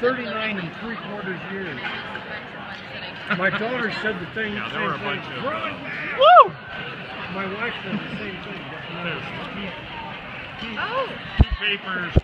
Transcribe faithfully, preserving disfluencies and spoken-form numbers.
thirty-nine and three quarters years. My daughter said the thing. Yeah, there were a bunch of. Uh, Woo! My wife said the same thing. Oh. Two papers.